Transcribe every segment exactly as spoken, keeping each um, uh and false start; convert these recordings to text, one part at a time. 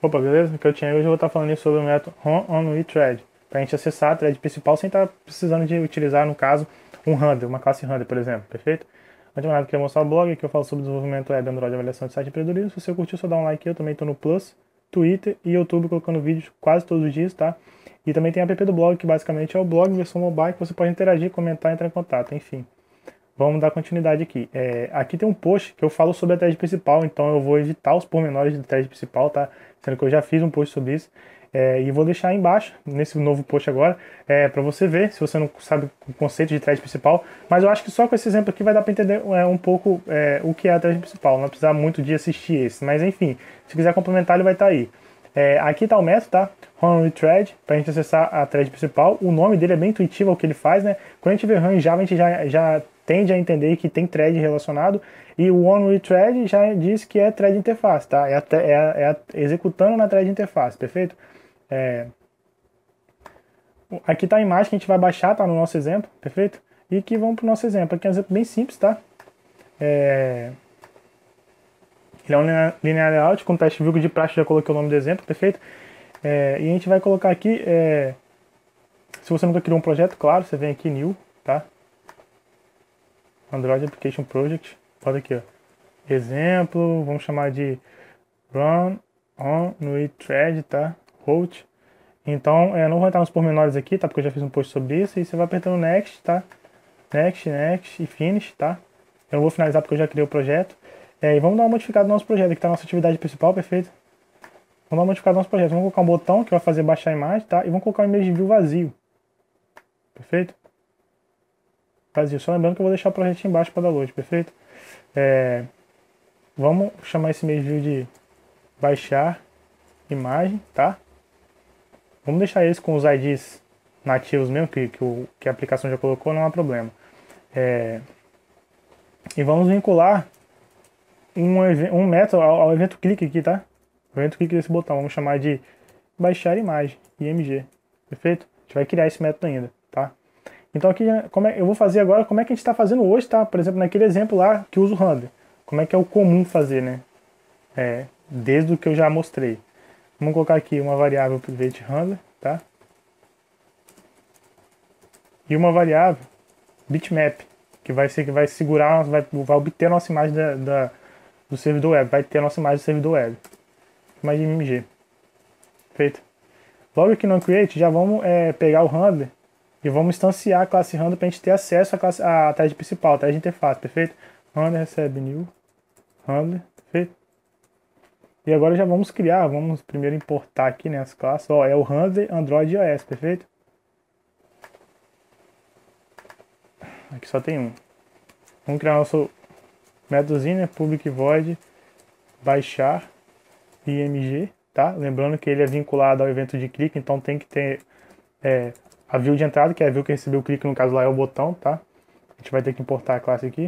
Opa, beleza? O que eu tinha hoje eu vou estar falando sobre o método run on with thread, para a gente acessar a thread principal sem estar precisando de utilizar, no caso, um handler, uma classe handler, por exemplo, perfeito? Antes de mais nada, eu queria mostrar o blog que eu falo sobre desenvolvimento web, Android, avaliação de site e empreendedorismo. Se você curtiu, só dá um like. Eu também estou no Plus, Twitter e YouTube colocando vídeos quase todos os dias, tá? E também tem a app do blog, que basicamente é o blog versão mobile, que você pode interagir, comentar, entrar em contato, enfim. Vamos dar continuidade aqui. É, aqui tem um post que eu falo sobre a thread principal, então eu vou editar os pormenores da thread principal, tá? Sendo que eu já fiz um post sobre isso. É, e vou deixar aí embaixo, nesse novo post agora, é, para você ver, se você não sabe o conceito de thread principal. Mas eu acho que só com esse exemplo aqui vai dar para entender é, um pouco é, o que é a thread principal. Não vai precisar muito de assistir esse. Mas enfim, se quiser complementar, ele vai estar aí. É, aqui está o método, tá? Run with thread, para a gente acessar a thread principal. O nome dele é bem intuitivo o que ele faz, né? Quando a gente vê run em Java, a gente já, já tende a entender que tem thread relacionado. E o on with thread já diz que é thread interface, tá? É, a, é, a, é a, executando na thread interface, perfeito? É... Aqui está a imagem que a gente vai baixar, tá? No nosso exemplo, perfeito? E aqui vamos para o nosso exemplo. Aqui é um exemplo bem simples, tá? É... Ele é um linear layout com teste view de praxe, já coloquei o nome do exemplo, perfeito? É, e a gente vai colocar aqui, é, se você nunca criou um projeto, claro, você vem aqui New, tá? Android Application Project, bota aqui, ó. Exemplo, vamos chamar de Run on with thread, tá? Route. Então, é, não vou entrar nos pormenores aqui, tá? Porque eu já fiz um post sobre isso. E você vai apertando Next, tá? Next, Next e Finish, tá? Eu não vou finalizar porque eu já criei o projeto. É, e vamos dar uma modificada no nosso projeto, aqui tá a nossa atividade principal, perfeito? Vamos dar uma modificada no nosso projeto. Vamos colocar um botão que vai fazer baixar a imagem, tá? E vamos colocar um image view vazio. Perfeito? Vazio. Só lembrando que eu vou deixar o projeto embaixo para download, perfeito? É, vamos chamar esse image view de baixar imagem, tá? Vamos deixar eles com os I Ds nativos mesmo, que, que, o, que a aplicação já colocou, não há problema. É, e vamos vincular um, um método ao, ao evento clique aqui, tá? O evento clique desse botão, vamos chamar de baixar imagem, I M G, perfeito? A gente vai criar esse método ainda, tá? Então aqui, como é, eu vou fazer agora como é que a gente está fazendo hoje, tá? Por exemplo, naquele exemplo lá que usa o handler. Como é que é o comum fazer, né? É, desde o que eu já mostrei. Vamos colocar aqui uma variável private handler, tá? E uma variável bitmap, que vai ser que vai segurar, vai, vai obter a nossa imagem da, da, do servidor web, vai ter a nossa imagem do servidor web. Imagem M G. Feito. Logo aqui no create já vamos é, pegar o handler e vamos instanciar a classe handler para a gente ter acesso à, classe, à thread principal, à thread interface, perfeito? Handler recebe new handler, perfeito? E agora já vamos criar, vamos primeiro importar aqui nessa classe, ó, é o handler Android e iOS, perfeito? Aqui só tem um. Vamos criar nosso métodozinho, né? Public void baixar img, tá? Lembrando que ele é vinculado ao evento de clique, então tem que ter é, a view de entrada, que é a view que recebeu o clique, no caso lá é o botão, tá? A gente vai ter que importar a classe aqui.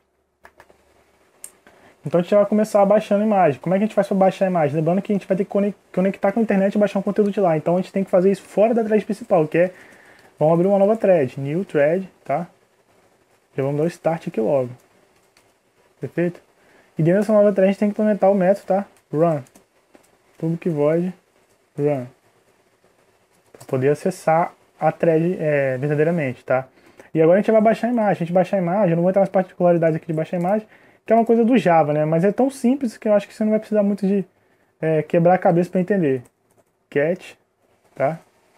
Então a gente vai começar baixando a imagem. Como é que a gente faz para baixar a imagem? Lembrando que a gente vai ter que conectar com a internet e baixar um conteúdo de lá. Então a gente tem que fazer isso fora da thread principal, que é... Vamos abrir uma nova thread, new thread, tá? Já vamos dar o start aqui logo. Perfeito? E dentro dessa nova thread a gente tem que implementar o método, tá? Run. Public void run. Para poder acessar a thread é, verdadeiramente, tá? E agora a gente vai baixar a imagem. A gente baixar a imagem, eu não vou entrar nas particularidades aqui de baixar a imagem, que é uma coisa do Java, né? Mas é tão simples que eu acho que você não vai precisar muito de é, quebrar a cabeça para entender. Cat, tá?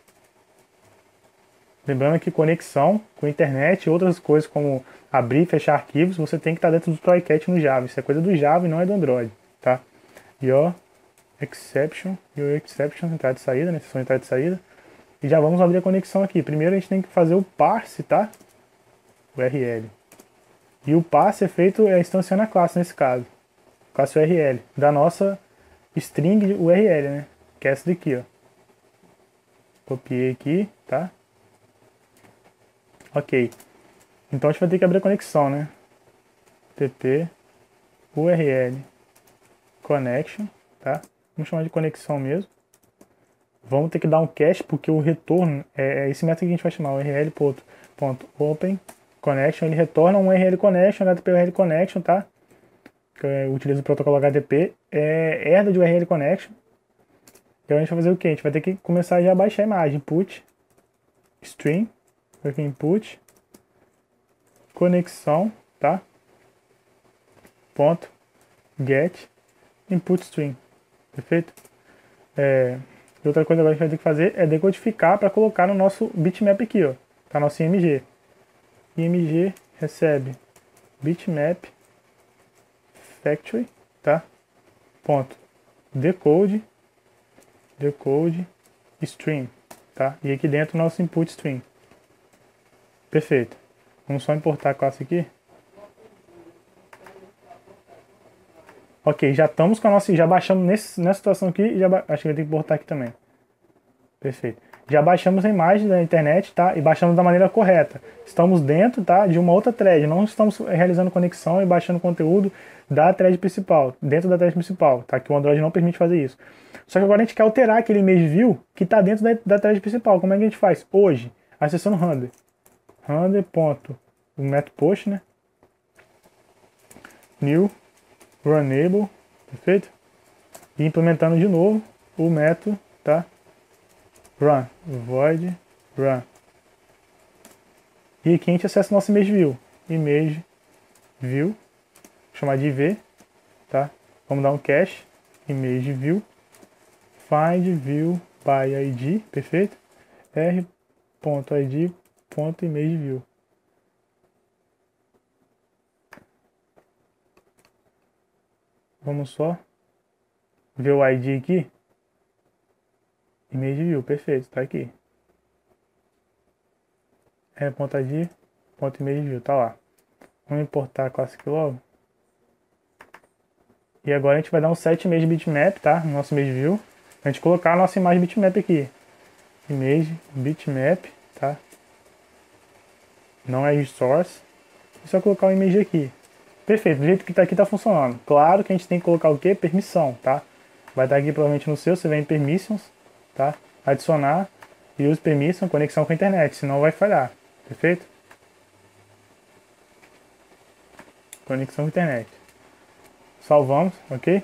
Lembrando que conexão com internet e outras coisas como abrir e fechar arquivos, você tem que estar dentro do try-catch no Java. Isso é coisa do Java e não é do Android, tá? Your exception, your exception, entrada e saída, né? Sessão de entrada e saída. E já vamos abrir a conexão aqui. Primeiro a gente tem que fazer o parse, tá? U R L. E o parse é feito é, instanciando a classe nesse caso. Classe U R L. Da nossa string U R L, né? Que é essa daqui, ó. Copiei aqui, tá? Ok. Então a gente vai ter que abrir a conexão, né? Tt U R L connection, tá? Vamos chamar de conexão mesmo. Vamos ter que dar um cache, porque o retorno é esse método que a gente vai chamar, o url.open connection, ele retorna um U R L connection, H T T P U R L connection, tá? Que utiliza o protocolo H T T P, é herda de U R L connection. Então a gente vai fazer o quê? A gente vai ter que começar já a baixar a imagem. Input, stream, aqui input, conexão, tá? Ponto, get, input stream, perfeito? É, outra coisa agora que a gente vai ter que fazer é decodificar para colocar no nosso bitmap aqui, ó, tá? Nosso I M G. I M G recebe bitmap factory, tá? Ponto, decode, decode, stream, tá? E aqui dentro o nosso input stream. Perfeito. Vamos só importar a classe aqui. Ok, já estamos com a nossa, já baixamos nesse, nessa situação aqui, já acho que vai ter que importar aqui também. Perfeito. Já baixamos a imagem da internet, tá? E baixamos da maneira correta. Estamos dentro, tá, de uma outra thread, não estamos realizando conexão e baixando conteúdo da thread principal, dentro da thread principal, tá? Que o Android não permite fazer isso. Só que agora a gente quer alterar aquele image view que está dentro da, da thread principal. Como é que a gente faz? Hoje, acessando render. Render ponto, o método post, né? New runnable, perfeito? E implementando de novo o método, tá? Run, void run. E aqui a gente acessa o nosso image view. Image view, vou chamar de I V, tá? Vamos dar um cache, image view, find view by I D, perfeito? r.id.imageview. Vamos só ver o I D aqui. Image view, perfeito, tá aqui. r.id.imageview, tá lá. Vamos importar a classe aqui logo. E agora a gente vai dar um set image bitmap, tá? No nosso image view. A gente colocar a nossa imagem bitmap aqui. Image bitmap, tá? Não é de source. É só colocar o image aqui. Perfeito, do jeito que tá aqui tá funcionando. Claro que a gente tem que colocar o quê? Permissão, tá? Vai estar aqui provavelmente no seu, você vem em permissions, tá? Adicionar e use permission, conexão com a internet, senão vai falhar. Perfeito? Conexão com a internet. Salvamos, ok?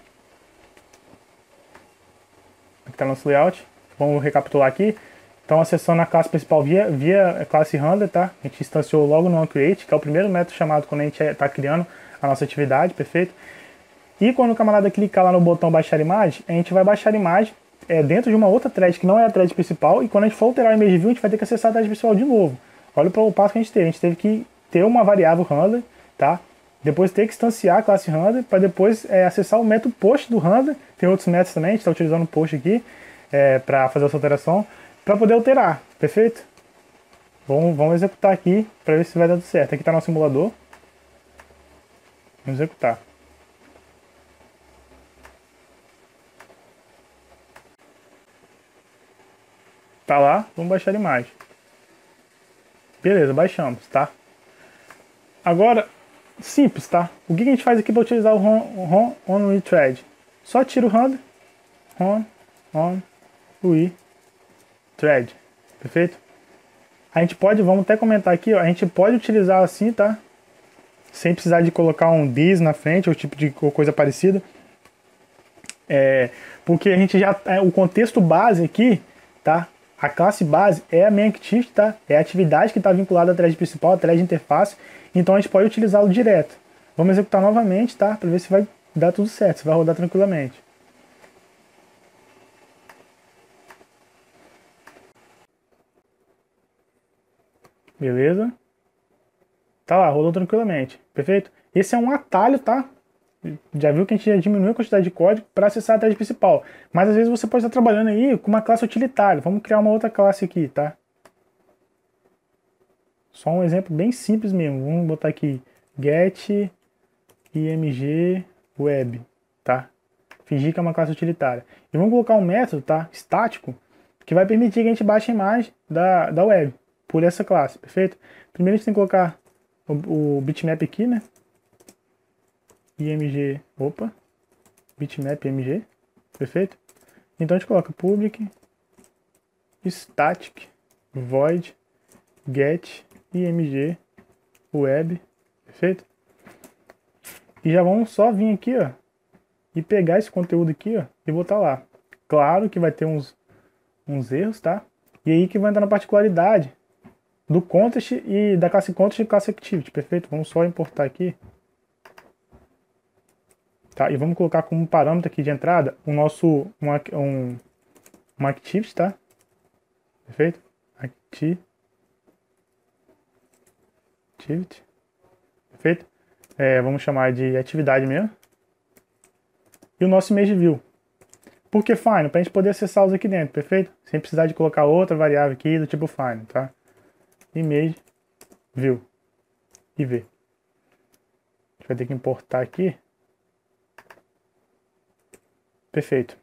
Aqui está nosso layout. Vamos recapitular aqui. Então, acessando a classe principal via, via classe render, tá? A gente instanciou logo no onCreate, que é o primeiro método chamado quando a gente está criando a nossa atividade, perfeito? E quando o camarada clicar lá no botão baixar imagem, a gente vai baixar a imagem é, dentro de uma outra thread que não é a thread principal, e quando a gente for alterar o image view, a gente vai ter que acessar a thread principal de novo. Olha o passo que a gente teve. A gente teve que ter uma variável render, tá? Depois ter que instanciar a classe render, para depois é, acessar o método post do render. Tem outros métodos também, a gente está utilizando o post aqui é, para fazer essa alteração, para poder alterar, perfeito? Vamos, vamos executar aqui para ver se vai dar tudo certo. Aqui está nosso simulador. Vamos executar. Tá lá, vamos baixar a imagem. Beleza, baixamos, tá? Agora, simples, tá? O que a gente faz aqui para utilizar o ROM on retread? Só tira o render, ROM on retread, perfeito? A gente pode, vamos até comentar aqui, ó, a gente pode utilizar assim, tá? Sem precisar de colocar um this na frente ou tipo de coisa parecida. É, porque a gente já, é, o contexto base aqui, tá? A classe base é a main activity, tá? É a atividade que está vinculada à thread principal, à thread interface. Então a gente pode utilizá-lo direto. Vamos executar novamente, tá? Para ver se vai dar tudo certo, se vai rodar tranquilamente. Beleza? Tá lá, rodou tranquilamente. Perfeito? Esse é um atalho, tá? Já viu que a gente já diminuiu a quantidade de código para acessar a thread principal. Mas às vezes você pode estar trabalhando aí com uma classe utilitária. Vamos criar uma outra classe aqui, tá? Só um exemplo bem simples mesmo. Vamos botar aqui get img web, tá? Fingir que é uma classe utilitária. E vamos colocar um método, tá? Estático, que vai permitir que a gente baixe a imagem da, da web por essa classe, perfeito? Primeiro a gente tem que colocar o, o bitmap aqui, né? img, opa, bitmap img, perfeito? Então a gente coloca public static void get img web, perfeito? E já vamos só vir aqui, ó, e pegar esse conteúdo aqui, ó, e botar lá. claro que vai ter uns, uns erros, tá? E aí que vai entrar na particularidade do context e da classe context e classe activity, perfeito? Vamos só importar aqui. Tá? E vamos colocar como parâmetro aqui de entrada o nosso um, um, um activity, tá? Perfeito? Activity. Perfeito? É, vamos chamar de atividade mesmo. E o nosso image view. Por que find? Para a gente poder acessá-los aqui dentro, perfeito? Sem precisar de colocar outra variável aqui do tipo find, tá? Image view. E v. A gente vai ter que importar aqui. Perfeito.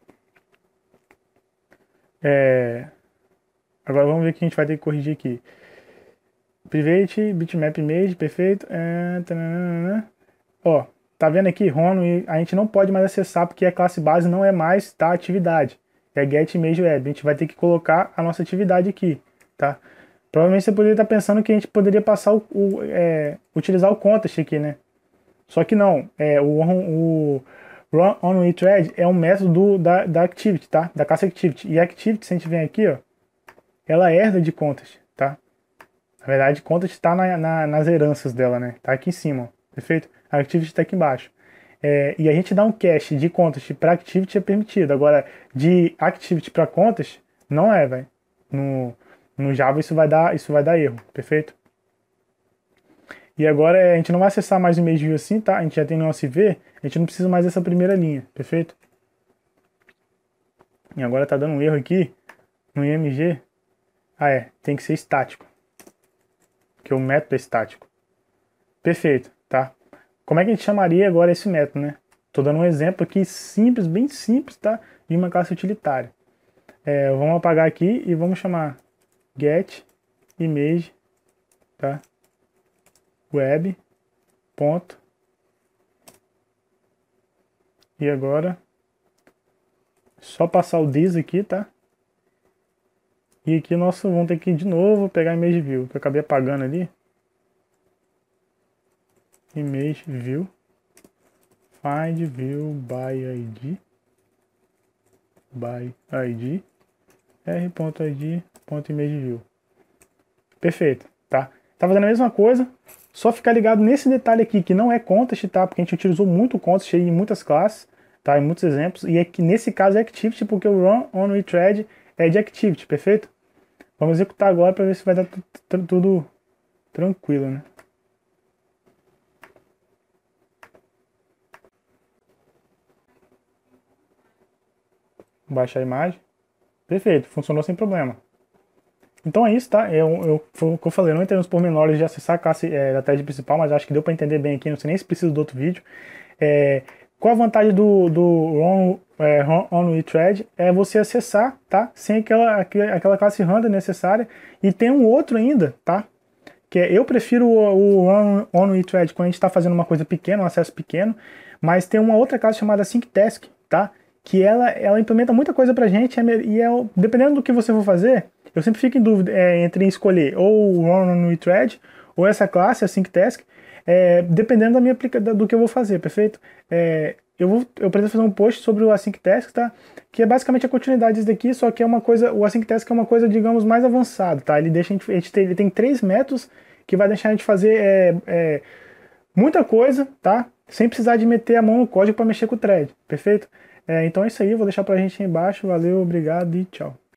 É... Agora vamos ver o que a gente vai ter que corrigir aqui. Private, bitmap image, perfeito. É... Ó, tá vendo aqui, Rono, a gente não pode mais acessar porque a classe base não é mais tá, atividade. É get image web. A gente vai ter que colocar a nossa atividade aqui, tá? Provavelmente você poderia estar pensando que a gente poderia passar o, o é, utilizar o context aqui, né? Só que não. É, o, o run on with thread é um método do, da, da activity, tá? Da classe activity. E a activity, se a gente vem aqui, ó, ela herda de context, tá? Na verdade, context está na, na, nas heranças dela, né? Tá aqui em cima, ó. Perfeito? A activity está aqui embaixo. É, e a gente dá um cache de context para activity é permitido. Agora, de activity para context, não é, velho. No, no Java isso vai dar, isso vai dar erro, perfeito? E agora a gente não vai acessar mais o image view assim, tá? A gente já tem no nosso I V, a gente não precisa mais dessa primeira linha, perfeito? E agora tá dando um erro aqui no I M G. Ah, é, tem que ser estático. Porque o método é estático. Perfeito, tá? Como é que a gente chamaria agora esse método, né? Tô dando um exemplo aqui simples, bem simples, tá? De uma classe utilitária. É, vamos apagar aqui e vamos chamar get image, tá? Web ponto. E agora só passar o this aqui, tá? E aqui nós vamos ter que de novo pegar image view, que eu acabei apagando ali. Image view, find view by I D, by I D, r.id.imageview. Perfeito, tá? Tá fazendo a mesma coisa, só ficar ligado nesse detalhe aqui, que não é context, tá? Porque a gente utilizou muito context em muitas classes, tá? Em muitos exemplos, e é que nesse caso é activity, porque o run on with thread é de activity, perfeito? Vamos executar agora para ver se vai dar tudo tranquilo, né? Baixar a imagem. Perfeito, funcionou sem problema. Então é isso, tá? Eu, eu, foi o que eu falei, eu não entrei nos pormenores de acessar a classe é, da thread principal, mas acho que deu para entender bem aqui, não sei nem se precisa do outro vídeo. É, qual a vantagem do, do run, é, run on with thread? É você acessar, tá? Sem aquela, aquela classe random necessária. E tem um outro ainda, tá? Que é, eu prefiro o, o run on with thread quando a gente está fazendo uma coisa pequena, um acesso pequeno, mas tem uma outra classe chamada synctask, tá? Que ela, ela implementa muita coisa pra gente, e é, dependendo do que você for fazer, eu sempre fico em dúvida é, entre escolher ou o run on with thread, ou essa classe, a synctask, é, dependendo da minha aplica do que eu vou fazer, perfeito? É, eu, vou, eu pretendo fazer um post sobre o async task, tá? Que é basicamente a continuidade disso daqui, só que é uma coisa, o async task é uma coisa, digamos, mais avançada, tá? Ele deixa a gente, a gente tem, ele tem três métodos que vai deixar a gente fazer é, é, muita coisa, tá? Sem precisar de meter a mão no código para mexer com o thread, perfeito? É, então é isso aí, vou deixar pra gente aí embaixo, valeu, obrigado e tchau.